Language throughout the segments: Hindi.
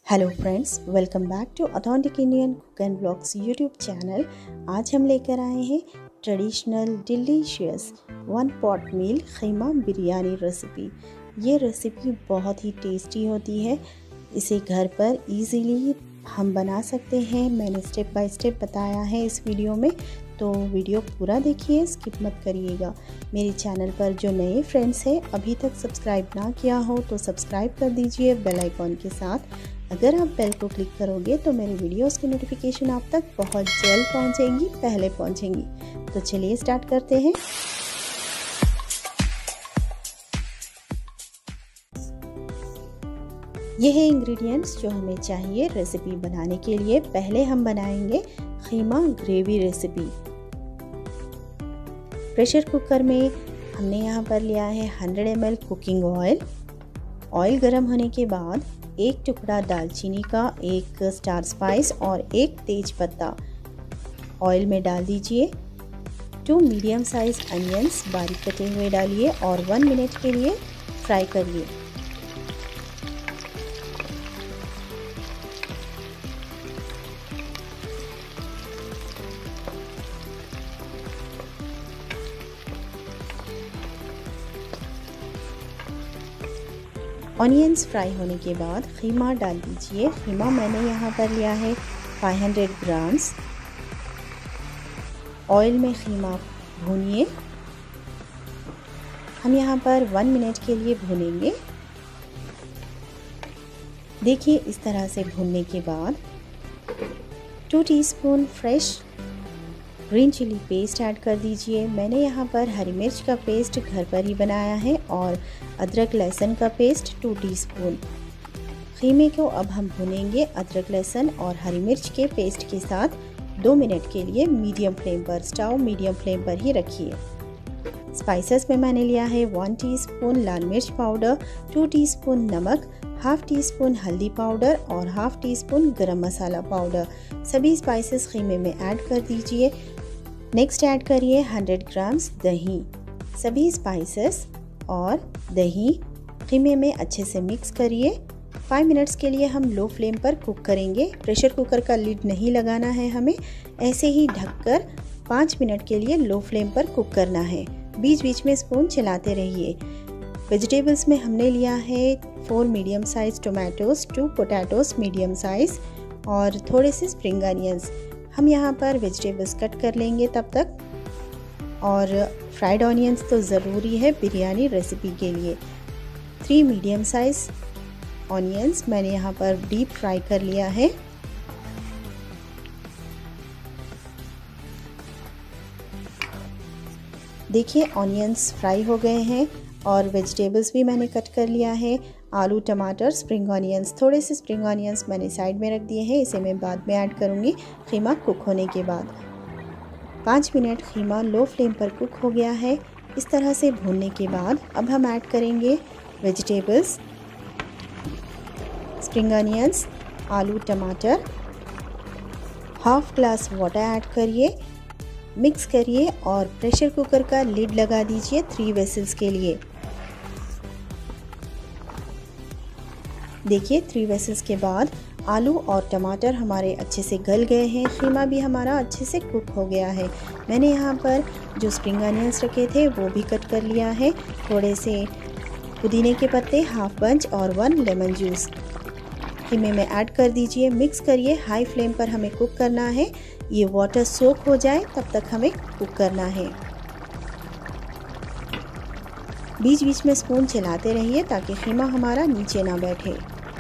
Hello friends, welcome back to authentic Indian cook and blogs YouTube channel. आज हम लेकर आए हैं traditional delicious one pot meal keema biryani recipe. ये रेसिपी बहुत ही टेस्टी होती है। इसे घर पर इजीली हम बना सकते हैं। मैंने स्टेप बाय स्टेप बताया है इस वीडियो में, तो वीडियो पूरा देखिए, स्किप मत करिएगा। मेरे चैनल पर जो नए फ्रेंड्स हैं अभी तक सब्सक्राइब ना किया हो तो सब्सक्राइब कर दीजिए बेल आइकॉन के साथ। अगर आप बेल को क्लिक करोगे तो मेरे वीडियोस की नोटिफिकेशन आप तक बहुत जल्द पहुंचेंगी, पहले पहुंचेंगी। तो चलिए स्टार्ट करते हैं। ये है इंग्रेडिएंट्स जो हमें चाहिए रेसिपी बनाने के लिए। पहले हम बनाएंगे खीमा ग्रेवी रेसिपी। प्रेशर कुकर में हमने यहाँ पर लिया है 100 ml कुकिंग ऑयल। ऑयल गर्म होने के बाद एक टुकड़ा दालचीनी का, एक स्टार स्पाइस और एक तेज पत्ता ऑयल में डाल दीजिए। 2 मीडियम साइज अनियंस बारीक कटे हुए डालिए और 1 मिनट के लिए फ्राई करिए। ऑनियंस फ्राई होने के बाद खीमा डाल दीजिए। खीमा मैंने यहाँ पर लिया है 500 ग्राम्स। ऑयल में खीमा भूनिए। हम यहाँ पर 1 मिनट के लिए भूनेंगे। देखिए इस तरह से भूनने के बाद 2 teaspoon fresh green chilli paste add कर दीजिए। मैंने यहाँ पर हरी मिर्च का पेस्ट घर पर ही बनाया है और अदरक लहसुन का पेस्ट 2 टीस्पून। खीमे को अब हम भूनेंगे अदरक लहसुन और हरी मिर्च के पेस्ट के साथ 2 मिनट के लिए मीडियम फ्लेम पर। स्टोव मीडियम फ्लेम पर ही रखिए। स्पाइसेस में मैंने लिया है 1 टीस्पून लाल मिर्च पाउडर, 2 टीस्पून नमक, हाफ टी स्पून हल्दी पाउडर और half teaspoon garam masala powder. सभी स्पाइसेस खीमे में ऐड कर दीजिए। नेक्स्ट ऐड करिए 100 ग्राम्स दही। सभी स्पाइसेस और दही खीमे में अच्छे से मिक्स करिए। 5 मिनट्स के लिए हम लो फ्लेम पर कुक करेंगे। प्रेशर कुकर का लिड नहीं लगाना है हमें, ऐसे ही ढककर 5 मिनट के लिए लो फ्लेम पर कुक करना है। बीच बीच में स्पून चलाते रहिए। वेजिटेबल्स में हमने लिया है 4 medium size tomatoes, 2 potatoes medium size और थोड़े से स्प्रिंग अनियंस। हम यहाँ पर वेजिटेबल्स कट कर लेंगे तब तक। और फ्राइड ऑनियंस तो ज़रूरी है बिरयानी रेसिपी के लिए। 3 मीडियम साइज ऑनियंस मैंने यहाँ पर डीप फ्राई कर लिया है। देखिए ऑनियंस फ्राई हो गए हैं और वेजिटेबल्स भी मैंने कट कर लिया है। आलू, टमाटर, स्प्रिंग ऑनियंस, थोड़े से स्प्रिंग ऑनियंस मैंने साइड में रख दिए हैं। इसे मैं बाद में ऐड करूँगी खीमा कुक होने के बाद। 5 मिनट खीमा लो फ्लेम पर कुक हो गया है। इस तरह से भूनने के बाद अब हम ऐड करेंगे वेजिटेबल्स, स्प्रिंग ऑनियंस, आलू, टमाटर। हाफ ग्लास वाटर ऐड करिए, मिक्स करिए और प्रेशर कुकर का लिड लगा दीजिए 3 वेसल्स के लिए। देखिए 3 वेसल्स के बाद आलू और टमाटर हमारे अच्छे से गल गए हैं। खीमा भी हमारा अच्छे से कुक हो गया है। मैंने यहाँ पर जो स्प्रिंग अनियंस रखे थे वो भी कट कर लिया है। थोड़े से पुदीने के पत्ते, हाफ बंच और 1 लेमन जूस खीमे में ऐड कर दीजिए। मिक्स करिए। हाई फ्लेम पर हमें कुक करना है। ये वाटर सोक हो जाए तब तक हमें कुक करना है। बीच बीच में स्पून चलाते रहिए ताकि खीमा हमारा नीचे ना बैठे।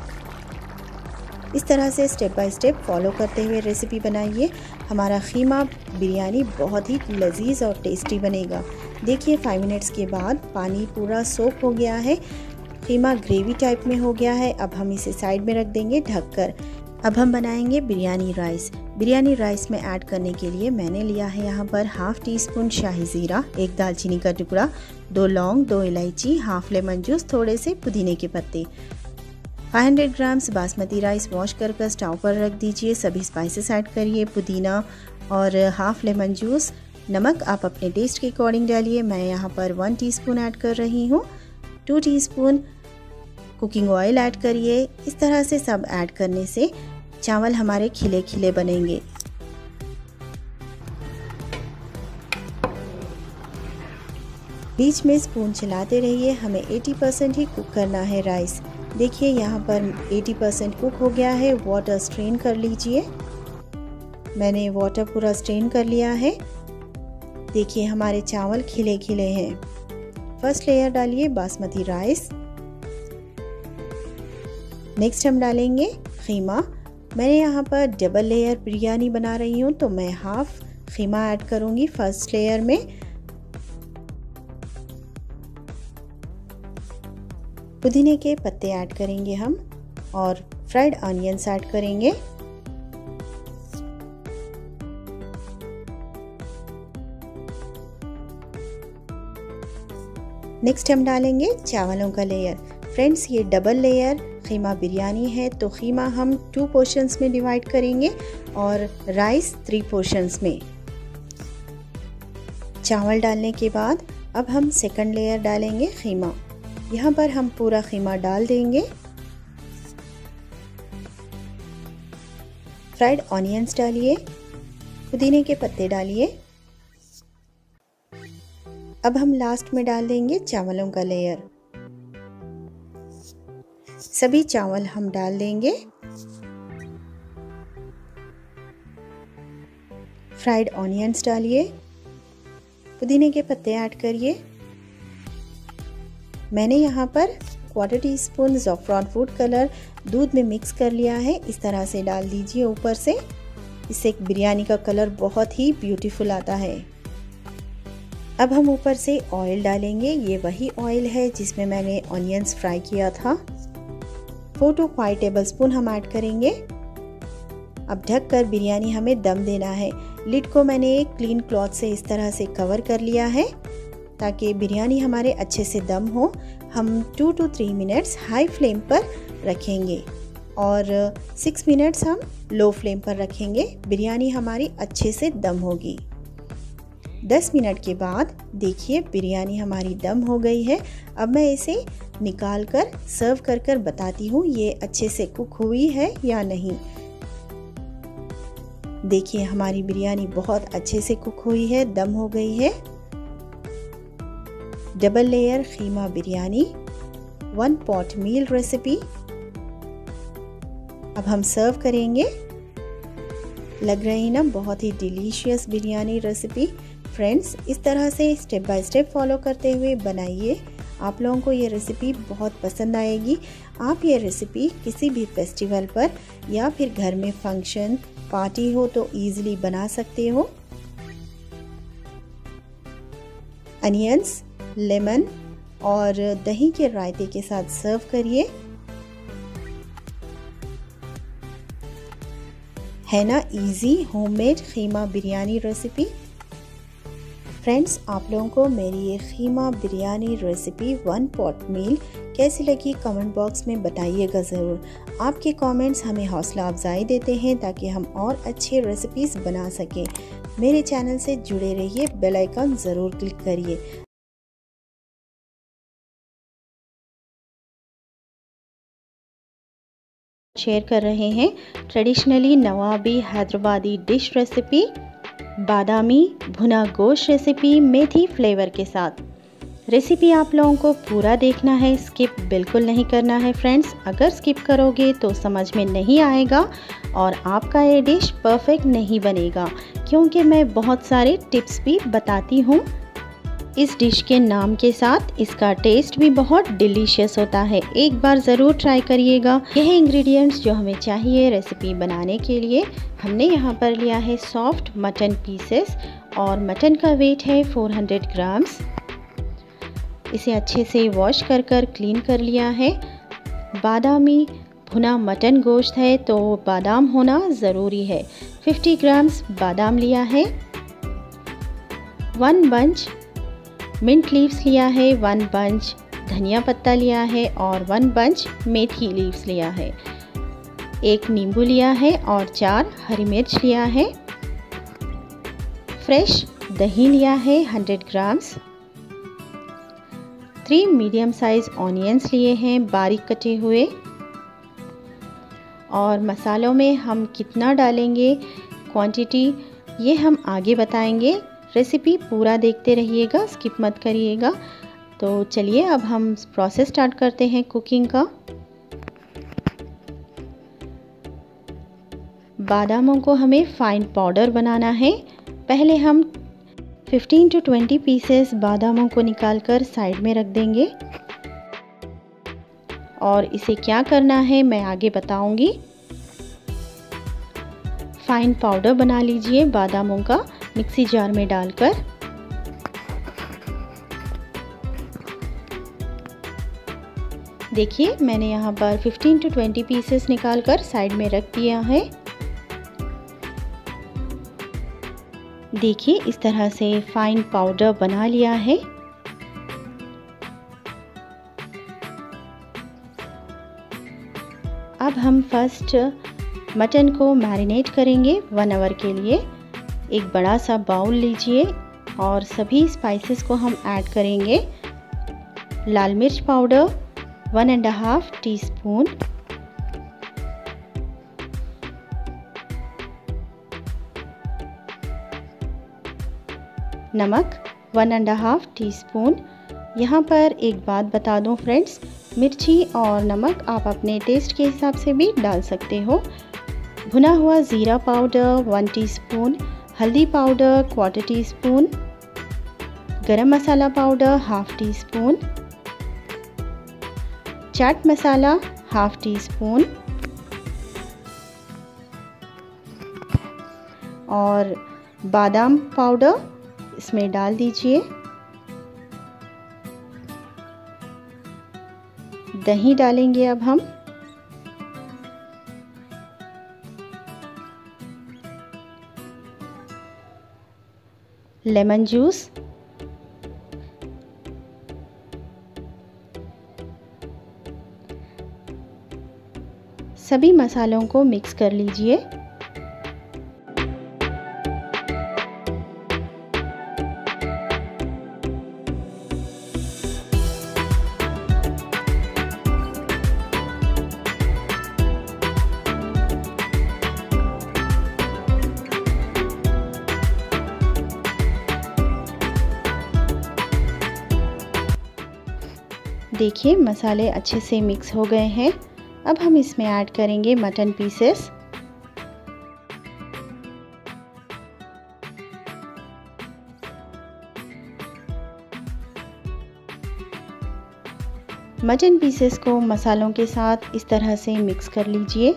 इस तरह से स्टेप बाय स्टेप फॉलो करते हुए रेसिपी बनाइए। हमारा खीमा बिरयानी बहुत ही लजीज और टेस्टी बनेगा। देखिए 5 मिनट्स के बाद पानी पूरा सोक हो गया है। खीमा ग्रेवी टाइप में हो गया है। अब हम इसे साइड में रख देंगे ढककर। अब हम बनाएंगे बिरयानी राइस। बिरयानी राइस में ऐड करने के लिए मैंने लिया है यहाँ पर हाफ टी स्पून शाही ज़ीरा, 1 दालचीनी का टुकड़ा, 2 लौंग, 2 इलायची, हाफ लेमन जूस, थोड़े से पुदीने के पत्ते। 500 ग्राम्स बासमती राइस वॉश कर स्टोव पर रख दीजिए। सभी स्पाइसेस ऐड करिए, पुदीना और हाफ लेमन जूस। नमक आप अपने टेस्ट के अकॉर्डिंग डालिए। मैं यहाँ पर 1 टीस्पून ऐड कर रही हूँ। 2 टीस्पून कुकिंग ऑयल ऐड करिए। इस तरह से सब ऐड करने से चावल हमारे खिले खिले बनेंगे। बीच में स्पून चलाते रहिए। हमें 80% ही कुक करना है राइस। देखिए यहाँ पर 80% कुक हो गया है। वाटर स्ट्रेन कर लीजिए। मैंने वाटर पूरा स्ट्रेन कर लिया है। देखिए हमारे चावल खिले खिले हैं। फर्स्ट लेयर डालिए बासमती राइस। नेक्स्ट हम डालेंगे खीमा। मैंने यहाँ पर डबल लेयर बिरयानी बना रही हूँ तो मैं हाफ खीमा ऐड करूँगी फर्स्ट लेयर में। पुदीने के पत्ते ऐड करेंगे हम और फ्राइड ऑनियंस ऐड करेंगे। नेक्स्ट हम डालेंगे चावलों का लेयर। फ्रेंड्स ये डबल लेयर खीमा बिरयानी है तो खीमा हम 2 पोर्शंस में डिवाइड करेंगे और राइस 3 पोर्शंस में। चावल डालने के बाद अब हम सेकंड लेयर डालेंगे खीमा। यहाँ पर हम पूरा खीमा डाल देंगे। फ्राइड ऑनियंस डालिए, पुदीने के पत्ते डालिए। अब हम लास्ट में डाल देंगे चावलों का लेयर। सभी चावल हम डाल देंगे। फ्राइड ऑनियंस डालिए, पुदीने के पत्ते ऐड करिए। मैंने यहाँ पर 1/4 टीस्पून ज़ैफ़रन फूड कलर दूध में मिक्स कर लिया है। इस तरह से डाल दीजिए ऊपर से। इससे बिरयानी का कलर बहुत ही ब्यूटीफुल आता है। अब हम ऊपर से ऑयल डालेंगे। ये वही ऑयल है जिसमें मैंने ऑनियंस फ्राई किया था। 4 to 5 टेबलस्पून हम ऐड करेंगे। अब ढककर बिरयानी हमें दम देना है। लिड को मैंने एक क्लीन क्लॉथ से इस तरह से कवर कर लिया है ताकि बिरयानी हमारे अच्छे से दम हो। हम 2 to 3 मिनट्स हाई फ्लेम पर रखेंगे और 6 मिनट्स हम लो फ्लेम पर रखेंगे। बिरयानी हमारी अच्छे से दम होगी। 10 मिनट के बाद देखिए बिरयानी हमारी दम हो गई है। अब मैं इसे निकाल कर सर्व कर कर बताती हूँ ये अच्छे से कुक हुई है या नहीं। देखिए हमारी बिरयानी बहुत अच्छे से कुक हुई है, दम हो गई है। Double layer keema biryani 1 pot meal recipe. अब हम सर्व करेंगे। लग रही ना बहुत ही डिलीशियस बिरयानी रेसिपी। फ्रेंड्स इस तरह से स्टेप बाय स्टेप फॉलो करते हुए बनाइए। आप लोगों को ये रेसिपी बहुत पसंद आएगी। आप ये रेसिपी किसी भी फेस्टिवल पर या फिर घर में फंक्शन पार्टी हो तो इजीली बना सकते हो। अनियंस, लेमन और दही के रायते के साथ सर्व करिए। है ना इजी होममेड खीमा बिरयानी रेसिपी। फ्रेंड्स आप लोगों को मेरी ये खीमा बिरयानी रेसिपी 1 पॉट मील कैसी लगी कमेंट बॉक्स में बताइएगा ज़रूर। आपके कमेंट्स हमें हौसला अफजाई देते हैं ताकि हम और अच्छे रेसिपीज़ बना सकें। मेरे चैनल से जुड़े रहिए, बेल आइकन ज़रूर क्लिक करिए। शेयर कर रहे हैं ट्रेडिशनली नवाबी हैदराबादी डिश रेसिपी बादामी भुना गोश्त रेसिपी मेथी फ्लेवर के साथ। रेसिपी आप लोगों को पूरा देखना है, स्किप बिल्कुल नहीं करना है फ्रेंड्स। अगर स्किप करोगे तो समझ में नहीं आएगा और आपका ये डिश परफेक्ट नहीं बनेगा, क्योंकि मैं बहुत सारे टिप्स भी बताती हूँ इस डिश के नाम के साथ। इसका टेस्ट भी बहुत डिलीशियस होता है। एक बार ज़रूर ट्राई करिएगा। यह इंग्रेडिएंट्स जो हमें चाहिए रेसिपी बनाने के लिए, हमने यहाँ पर लिया है सॉफ्ट मटन पीसेस और मटन का वेट है 400 ग्राम्स। इसे अच्छे से वॉश कर कर क्लीन कर लिया है। बादामी भुना मटन गोश्त है तो बादाम होना ज़रूरी है। 50 ग्राम्स बादाम लिया है। 1 बंच मिंट लीव्स लिया है, 1 बंच धनिया पत्ता लिया है और 1 बंच मेथी लीव्स लिया है। 1 नींबू लिया है और 4 हरी मिर्च लिया है। फ्रेश दही लिया है 100 ग्राम्स। 3 मीडियम साइज़ ऑनियंस लिए हैं बारीक कटे हुए। और मसालों में हम कितना डालेंगे क्वांटिटी ये हम आगे बताएंगे। रेसिपी पूरा देखते रहिएगा, स्किप मत करिएगा। तो चलिए अब हम प्रोसेस स्टार्ट करते हैं कुकिंग का। बादामों को हमें फाइन पाउडर बनाना है। पहले हम 15 to 20 पीसेस बादामों को निकालकर साइड में रख देंगे और इसे क्या करना है मैं आगे बताऊंगी। फाइन पाउडर बना लीजिए बादामों का मिक्सी जार में डालकर। देखिए मैंने यहाँ पर 15 to 20 पीसेस निकालकर साइड में रख दिया है। देखिए इस तरह से फाइन पाउडर बना लिया है। अब हम फर्स्ट मटन को मैरिनेट करेंगे 1 आवर के लिए। एक बड़ा सा बाउल लीजिए और सभी स्पाइसेस को हम ऐड करेंगे। लाल मिर्च पाउडर 1.5 टीस्पून, नमक 1.5 टीस्पून। यहाँ पर एक बात बता दूँ फ्रेंड्स, मिर्ची और नमक आप अपने टेस्ट के हिसाब से भी डाल सकते हो। भुना हुआ ज़ीरा पाउडर 1 टीस्पून, हल्दी powder 1/4 teaspoon, garam masala powder 1/2 teaspoon, chaat masala 1/2 teaspoon और बादाम पाउडर इसमें डाल दीजिए। दही डालेंगे अब हम। लेमन जूस, सभी मसालों को मिक्स कर लीजिए। देखिए मसाले अच्छे से मिक्स हो गए हैं। अब हम इसमें ऐड करेंगे मटन पीसेस। मटन पीसेस को मसालों के साथ इस तरह से मिक्स कर लीजिए।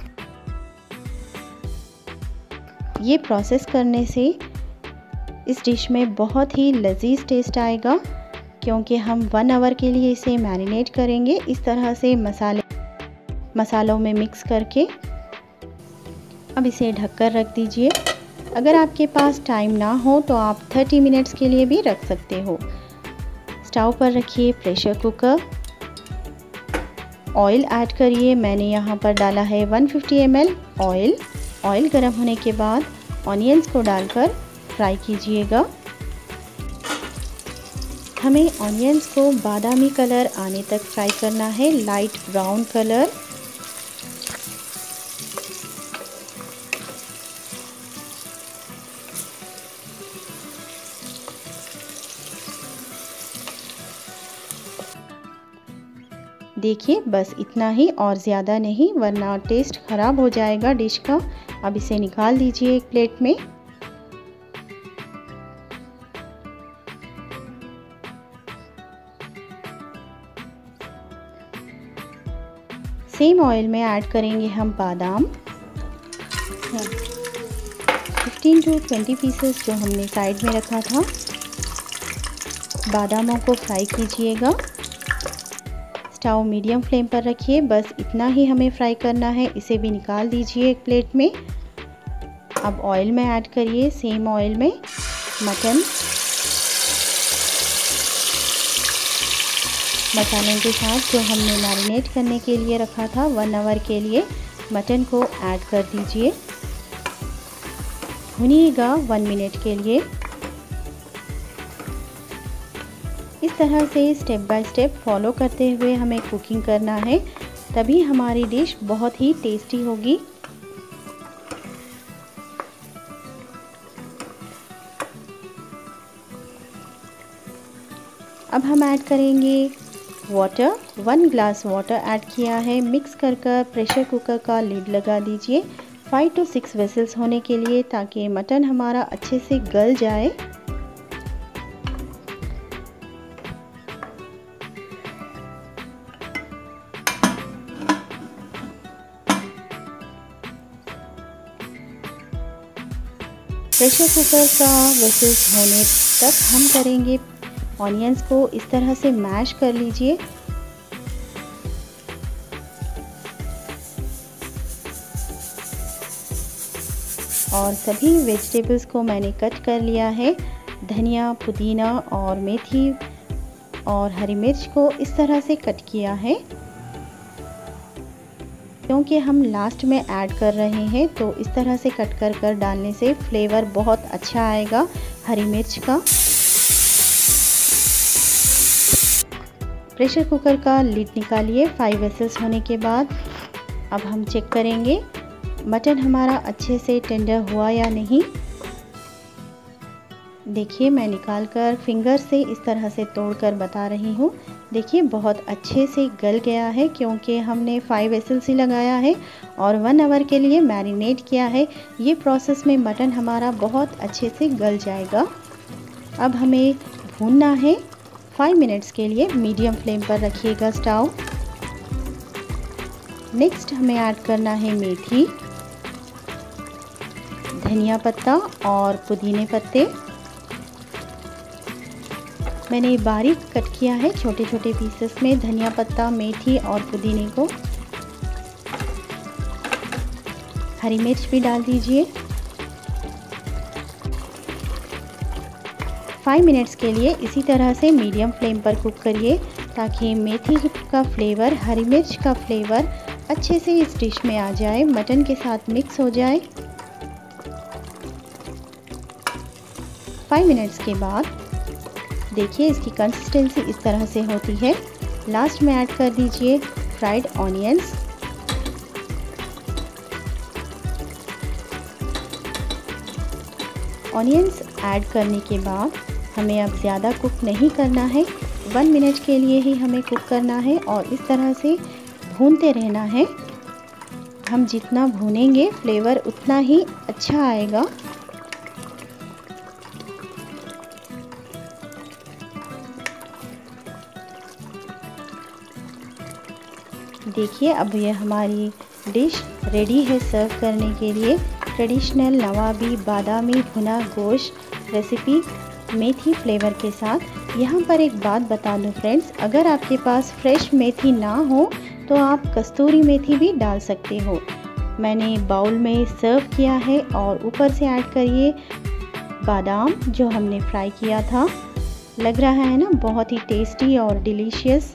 ये प्रोसेस करने से इस डिश में बहुत ही लजीज टेस्ट आएगा, क्योंकि हम 1 आवर के लिए इसे मैरिनेट करेंगे इस तरह से मसालों में मिक्स करके। अब इसे ढककर रख दीजिए। अगर आपके पास टाइम ना हो तो आप 30 मिनट्स के लिए भी रख सकते हो। स्टोव पर रखिए प्रेशर कुकर। ऑयल ऐड करिए। मैंने यहाँ पर डाला है 150 ml ऑयल। ऑयल गर्म होने के बाद ऑनियंस को डालकर फ्राई कीजिएगा। हमें ऑनियंस को बादामी कलर आने तक फ्राई करना है, लाइट ब्राउन कलर। देखिए बस इतना ही और ज़्यादा नहीं, वरना टेस्ट ख़राब हो जाएगा डिश का। अब इसे निकाल दीजिए एक प्लेट में। सेम ऑयल में ऐड करेंगे हम बादाम। 15 to 20 पीसेस जो हमने साइड में रखा था, बादामों को फ्राई कीजिएगा। स्टोव मीडियम फ्लेम पर रखिए। बस इतना ही हमें फ्राई करना है। इसे भी निकाल दीजिए एक प्लेट में। अब ऑयल में ऐड करिए, सेम ऑयल में मटन। मसालों के साथ जो हमने मैरिनेट करने के लिए रखा था 1 आवर के लिए, मटन को ऐड कर दीजिए। भुनिएगा 1 मिनट के लिए। इस तरह से स्टेप बाय स्टेप फॉलो करते हुए हमें कुकिंग करना है, तभी हमारी डिश बहुत ही टेस्टी होगी। अब हम ऐड करेंगे वाटर। 1 ग्लास वाटर ऐड किया है। मिक्स कर प्रेशर कुकर का लिड लगा दीजिए 5 to 6 वेसल्स होने के लिए, ताकि मटन हमारा अच्छे से गल जाए। प्रेशर कुकर का वेसल्स होने तक हम करेंगे ऑनियंस को इस तरह से मैश कर लीजिए। और सभी वेजिटेबल्स को मैंने कट कर लिया है। धनिया, पुदीना और मेथी और हरी मिर्च को इस तरह से कट किया है, क्योंकि हम लास्ट में ऐड कर रहे हैं, तो इस तरह से कट कर डालने से फ्लेवर बहुत अच्छा आएगा हरी मिर्च का। प्रेशर कुकर का लिड निकालिए 5 वेसल्स होने के बाद। अब हम चेक करेंगे मटन हमारा अच्छे से टेंडर हुआ या नहीं। देखिए, मैं निकाल कर फिंगर से इस तरह से तोड़कर बता रही हूँ। देखिए, बहुत अच्छे से गल गया है, क्योंकि हमने 5 वेसल्स ही लगाया है और 1 आवर के लिए मैरिनेट किया है। ये प्रोसेस में मटन हमारा बहुत अच्छे से गल जाएगा। अब हमें भूनना है 5 मिनट्स के लिए। मीडियम फ्लेम पर रखिएगा स्टोव। नेक्स्ट हमें ऐड करना है मेथी, धनिया पत्ता और पुदीने पत्ते। मैंने बारीक कट किया है छोटे छोटे पीसेस में धनिया पत्ता, मेथी और पुदीने को। हरी मिर्च भी डाल दीजिए। 5 मिनट्स के लिए इसी तरह से मीडियम फ्लेम पर कुक करिए, ताकि मेथी का फ्लेवर, हरी मिर्च का फ्लेवर अच्छे से इस डिश में आ जाए, मटन के साथ मिक्स हो जाए। 5 मिनट्स के बाद देखिए इसकी कंसिस्टेंसी इस तरह से होती है। लास्ट में ऐड कर दीजिए फ्राइड ऑनियंस। ऑनियंस ऐड करने के बाद हमें अब ज़्यादा कुक नहीं करना है, 1 मिनट के लिए ही हमें कुक करना है और इस तरह से भूनते रहना है। हम जितना भूनेंगे फ्लेवर उतना ही अच्छा आएगा। देखिए, अब ये हमारी डिश रेडी है सर्व करने के लिए। ट्रेडिशनल नवाबी बादामी भुना गोश्त रेसिपी मेथी फ्लेवर के साथ। यहाँ पर एक बात बता दूँ फ्रेंड्स, अगर आपके पास फ्रेश मेथी ना हो तो आप कस्तूरी मेथी भी डाल सकते हो। मैंने बाउल में सर्व किया है और ऊपर से ऐड करिए बादाम जो हमने फ्राई किया था। लग रहा है ना बहुत ही टेस्टी और डिलीशियस।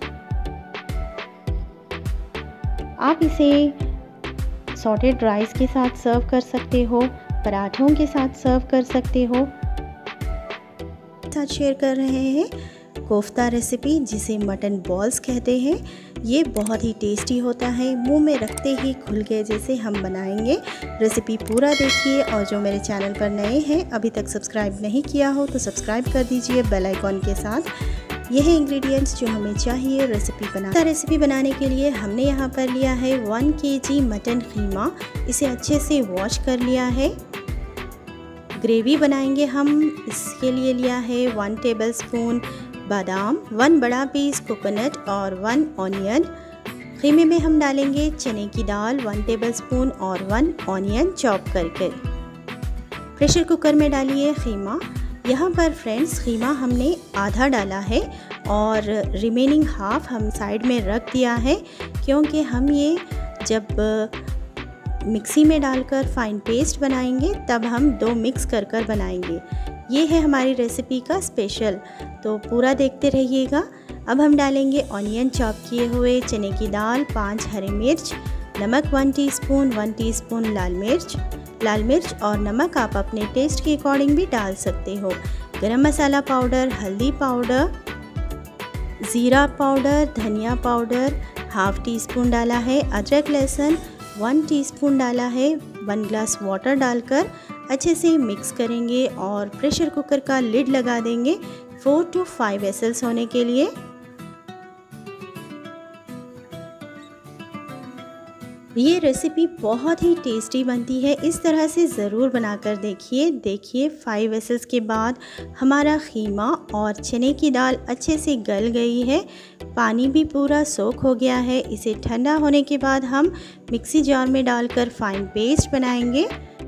आप इसे सॉटेड राइस के साथ सर्व कर सकते हो, पराठों के साथ सर्व कर सकते हो। साथ शेयर कर रहे हैं कोफ्ता रेसिपी, जिसे मटन बॉल्स कहते हैं। ये बहुत ही टेस्टी होता है, मुंह में रखते ही खुल गए जैसे हम बनाएंगे। रेसिपी पूरा देखिए और जो मेरे चैनल पर नए हैं, अभी तक सब्सक्राइब नहीं किया हो तो सब्सक्राइब कर दीजिए बेल आइकॉन के साथ। ये है इंग्रेडिएंट्स जो हमें चाहिए रेसिपी बनाने के लिए। हमने यहाँ पर लिया है 1 kg मटन कीमा। इसे अच्छे से वॉश कर लिया है। ग्रेवी बनाएंगे हम, इसके लिए लिया है 1 टेबलस्पून बादाम, 1 बड़ा पीस कोकोनट और 1 ऑनियन। कीमे में हम डालेंगे चने की दाल 1 टेबलस्पून और 1 ऑनियन चॉप करके। प्रेशर कुकर में डालिए कीमा। यहाँ पर फ्रेंड्स कीमा हमने आधा डाला है और रिमेनिंग हाफ हम साइड में रख दिया है, क्योंकि हम ये जब मिक्सी में डालकर फाइन पेस्ट बनाएंगे तब हम 2 मिक्स कर बनाएंगे। ये है हमारी रेसिपी का स्पेशल, तो पूरा देखते रहिएगा। अब हम डालेंगे ऑनियन चॉप किए हुए, चने की दाल, 5 हरी मिर्च, नमक 1 टीस्पून, 1 टीस्पून लाल मिर्च और नमक आप अपने टेस्ट के अकॉर्डिंग भी डाल सकते हो। गरम मसाला पाउडर, हल्दी पाउडर ज़ीरा पाउडर, धनिया पाउडर हाफ़ टी स्पून डाला है, अदरक लहसुन 1 टीस्पून डाला है। 1 ग्लास वाटर डालकर अच्छे से मिक्स करेंगे और प्रेशर कुकर का लिड लगा देंगे 4 to 5 विसल्स होने के लिए। ये रेसिपी बहुत ही टेस्टी बनती है, इस तरह से ज़रूर बनाकर देखिए। देखिए 5 विसल्स के बाद हमारा कीमा और चने की दाल अच्छे से गल गई है, पानी भी पूरा सोख हो गया है। इसे ठंडा होने के बाद हम मिक्सी जार में डालकर फाइन पेस्ट बनाएंगे।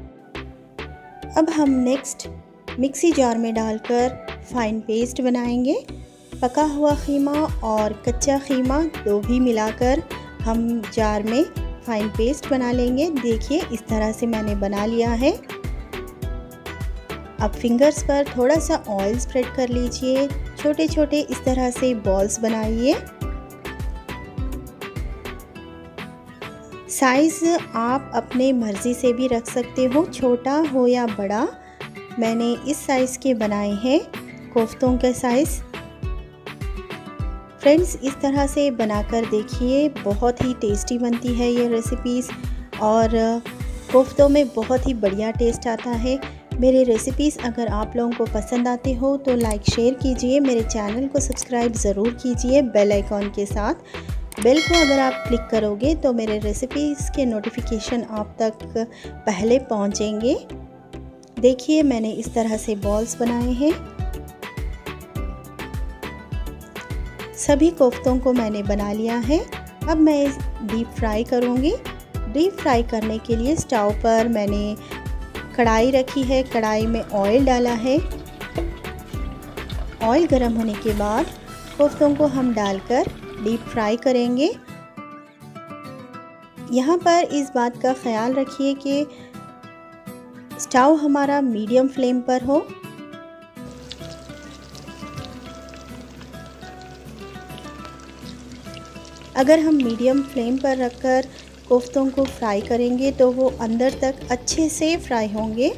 अब हम नेक्स्ट मिक्सी जार में डालकर फाइन पेस्ट बनाएंगे। पका हुआ कीमा और कच्चा कीमा दो भी मिलाकर हम जार में फाइन पेस्ट बना लेंगे। देखिए इस तरह से मैंने बना लिया है। अब फिंगर्स पर थोड़ा सा ऑयल स्प्रेड कर लीजिए, छोटे छोटे इस तरह से बॉल्स बनाइए। साइज़ आप अपने मर्ज़ी से भी रख सकते हो, छोटा हो या बड़ा। मैंने इस साइज़ के बनाए हैं, कोफ्तों के साइज़। फ्रेंड्स इस तरह से बनाकर देखिए, बहुत ही टेस्टी बनती है ये रेसिपीज़ और कोफ्तों में बहुत ही बढ़िया टेस्ट आता है। मेरे रेसिपीज़ अगर आप लोगों को पसंद आते हो तो लाइक शेयर कीजिए, मेरे चैनल को सब्सक्राइब ज़रूर कीजिए बेल आइकॉन के साथ। बेल को अगर आप क्लिक करोगे तो मेरे रेसिपीज़ के नोटिफिकेशन आप तक पहले पहुंचेंगे। देखिए मैंने इस तरह से बॉल्स बनाए हैं। सभी कोफ्तों को मैंने बना लिया है। अब मैं डीप फ्राई करूँगी। डीप फ्राई करने के लिए स्टोव पर मैंने कढ़ाई रखी है, कढ़ाई में ऑयल डाला है। ऑयल गर्म होने के बाद कोफ्तों को हम डालकर डीप फ्राई करेंगे। यहाँ पर इस बात का ख्याल रखिए कि स्टोव हमारा मीडियम फ्लेम पर हो। अगर हम मीडियम फ्लेम पर रखकर कोफ्तों को फ्राई करेंगे तो वो अंदर तक अच्छे से फ्राई होंगे।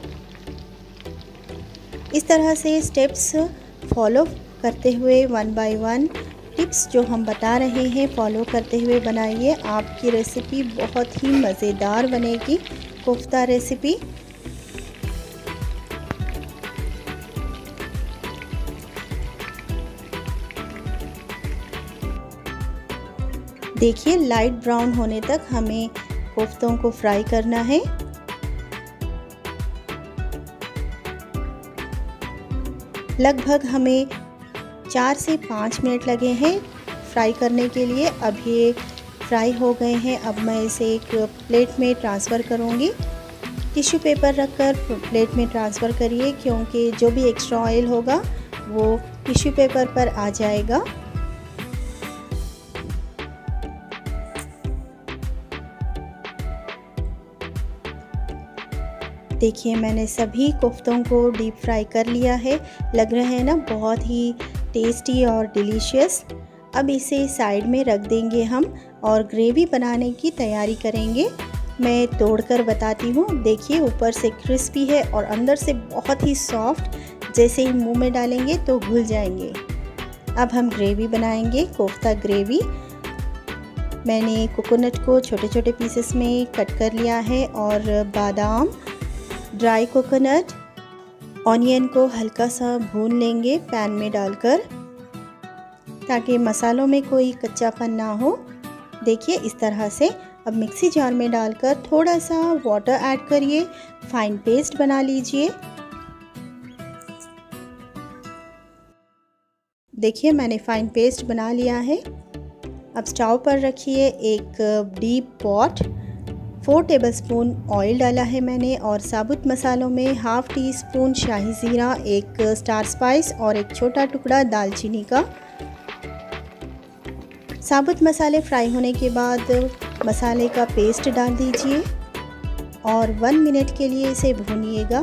इस तरह से स्टेप्स फॉलो करते हुए 1 by 1 टिप्स जो हम बता रहे हैं फॉलो करते हुए बनाइए। आपकी रेसिपी बहुत ही मज़ेदार बनेगी, कोफ्ता रेसिपी। देखिए लाइट ब्राउन होने तक हमें कोफ्तों को फ्राई करना है। लगभग हमें 4 से 5 मिनट लगे हैं फ्राई करने के लिए। अब ये फ्राई हो गए हैं। अब मैं इसे एक प्लेट में ट्रांसफ़र करूँगी। टिश्यू पेपर रखकर प्लेट में ट्रांसफ़र करिए, क्योंकि जो भी एक्स्ट्रा ऑयल होगा वो टिश्यू पेपर पर आ जाएगा। देखिए मैंने सभी कोफ्तों को डीप फ्राई कर लिया है। लग रहे हैं ना बहुत ही टेस्टी और डिलीशियस। अब इसे साइड में रख देंगे हम और ग्रेवी बनाने की तैयारी करेंगे। मैं तोड़कर बताती हूँ। देखिए ऊपर से क्रिस्पी है और अंदर से बहुत ही सॉफ्ट। जैसे ही मुंह में डालेंगे तो घुल जाएंगे। अब हम ग्रेवी बनाएंगे, कोफ्ता ग्रेवी। मैंने कोकोनट को छोटे छोटे पीसेस में कट कर लिया है और बादाम, ड्राई कोकोनट, ऑनियन को हल्का सा भून लेंगे पैन में डालकर, ताकि मसालों में कोई कच्चापन ना हो। देखिए इस तरह से। अब मिक्सी जार में डालकर थोड़ा सा वाटर ऐड करिए, फाइन पेस्ट बना लीजिए। देखिए मैंने फाइन पेस्ट बना लिया है। अब स्टोव पर रखिए एक डीप पॉट। 4 टेबलस्पून ऑयल डाला है मैंने और साबुत मसालों में हाफ़ टी स्पून शाही ज़ीरा, एक स्टार स्पाइस और एक छोटा टुकड़ा दालचीनी का। साबुत मसाले फ्राई होने के बाद मसाले का पेस्ट डाल दीजिए और 1 मिनट के लिए इसे भूनिएगा।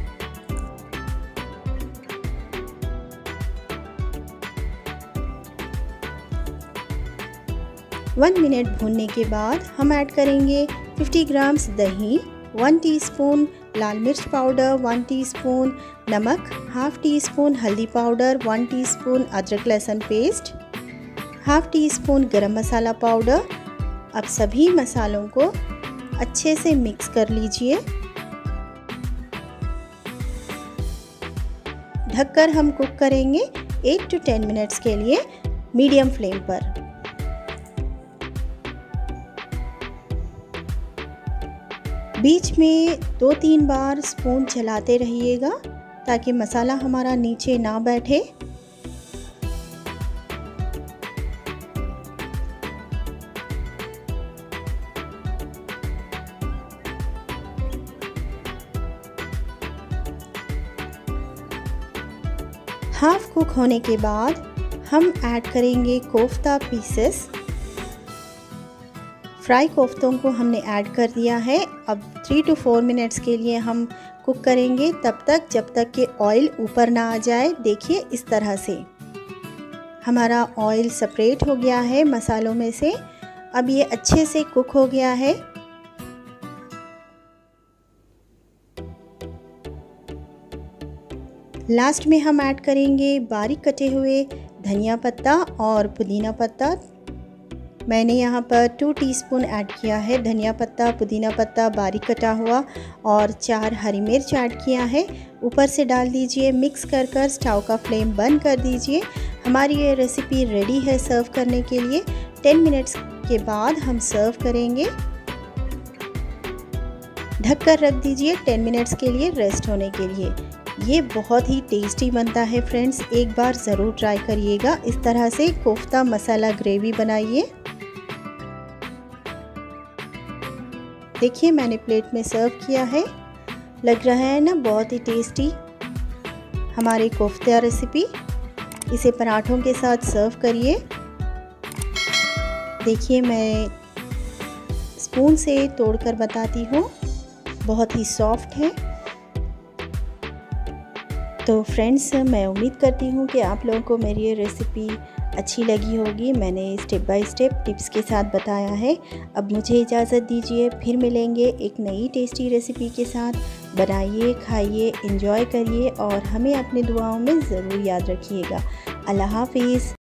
वन मिनट भूनने के बाद हम ऐड करेंगे 50 ग्राम्स दही, 1 टीस्पून लाल मिर्च पाउडर, 1 टीस्पून नमक, हाफ़ टी स्पून हल्दी पाउडर, 1 टीस्पून अदरक लहसुन paste. Half teaspoon garam masala powder. अब सभी मसालों को अच्छे से मिक्स कर लीजिए। ढककर हम कुक करेंगे 8 to 10 मिनट्स के लिए मीडियम फ्लेम पर। बीच में 2-3 बार स्पून चलाते रहिएगा ताकि मसाला हमारा नीचे ना बैठे। हाफ कुक होने के बाद हम ऐड करेंगे कोफ्ता पीसेस। फ्राई कोफ्तों को हमने ऐड कर दिया है। अब 3 to 4 मिनट्स के लिए हम कुक करेंगे, तब तक जब तक कि ऑयल ऊपर ना आ जाए। देखिए इस तरह से हमारा ऑयल सेपरेट हो गया है मसालों में से। अब ये अच्छे से कुक हो गया है। लास्ट में हम ऐड करेंगे बारीक कटे हुए धनिया पत्ता और पुदीना पत्ता। मैंने यहाँ पर 2 टीस्पून ऐड किया है धनिया पत्ता, पुदीना पत्ता बारीक कटा हुआ, और 4 हरी मिर्च ऐड किया है। ऊपर से डाल दीजिए। मिक्स कर कर स्टोव का फ्लेम बंद कर दीजिए। हमारी ये रेसिपी रेडी है सर्व करने के लिए। 10 मिनट्स के बाद हम सर्व करेंगे। ढककर रख दीजिए 10 मिनट्स के लिए रेस्ट होने के लिए। ये बहुत ही टेस्टी बनता है फ्रेंड्स, एक बार ज़रूर ट्राई करिएगा। इस तरह से कोफ्ता मसाला ग्रेवी बनाइए। देखिए मैंने प्लेट में सर्व किया है। लग रहा है ना बहुत ही टेस्टी हमारी कोफ्ता रेसिपी। इसे पराठों के साथ सर्व करिए। देखिए मैं स्पून से तोड़कर बताती हूँ, बहुत ही सॉफ्ट है। तो फ्रेंड्स मैं उम्मीद करती हूँ कि आप लोगों को मेरी ये रेसिपी अच्छी लगी होगी। मैंने स्टेप बाय स्टेप टिप्स के साथ बताया है। अब मुझे इजाज़त दीजिए, फिर मिलेंगे एक नई टेस्टी रेसिपी के साथ। बनाइए, खाइए, एंजॉय करिए और हमें अपनी दुआओं में ज़रूर याद रखिएगा। अल्लाह हाफिज़।